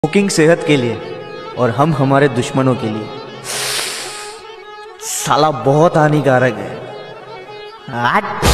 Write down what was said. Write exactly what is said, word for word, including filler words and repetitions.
Cooking सेहत के लिए और हम हमारे दुश्मनों के लिए साला बहुत हानिकारक है।